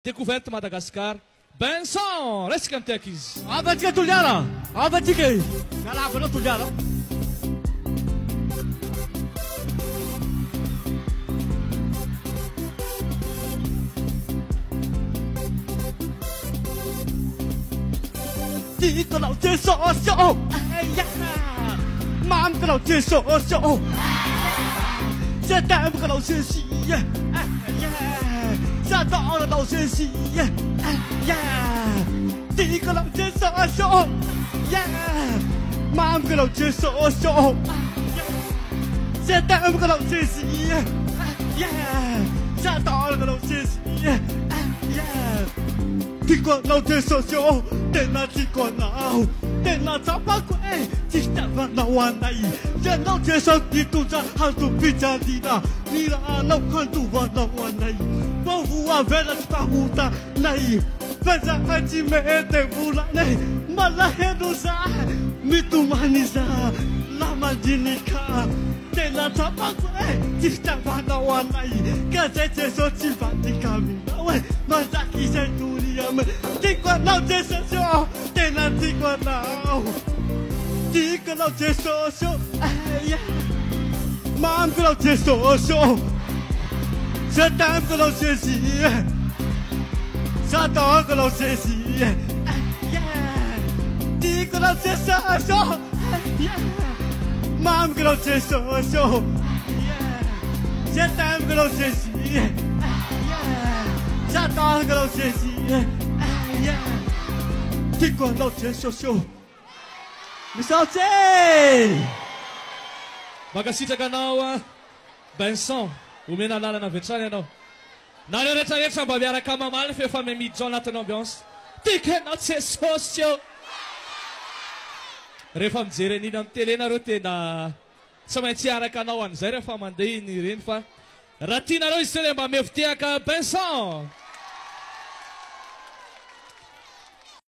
découverte Madagascar. Benson, resika amiteky izy. Avatsika toliara, avatsika e. Nalavanao toliara. Tico não te sócio, mam que não te sócio, setembro que não se sia, setembro não se sia, tico não te sócio, mam que não te sócio, setembro que não se sia, setembro que não se sia. Tico não te sócio, tena tico não, tena tabaco eh, tistava não anai, já não te sócio tu já hantu picadina, mira não hantu não anai, povo a vera está muda nai, veja a te mete bula nai, malahedusa, mitumaniza, lamajinika. Tena tabaco eh, tistava não anai, gazete só te bate caminho eh, mas aqui já Tico não te sócio, tena tico não te sócio, mam que não te sócio, setembro que não te sia, setembro que não te sia, tico não te sócio, mam que não te sócio, setembro que não te sia, setembro que não te sia. Tico não te sócio. Misalce! Makasitraka anao Benson, omena lalana avy hatrany ianao. Nareo rehetrarehetra mba miaraka mamaly fa efa miditra ao anatin'ny ambiance. Tikenao tsy sosio. Rehefa mijery an'iny amin'ny télé nareo tena tsy maintsy hiaraka anao an'izay rehefa mandeha iny ireny fa raha tianareo izy teo mba mevitehaka Benson.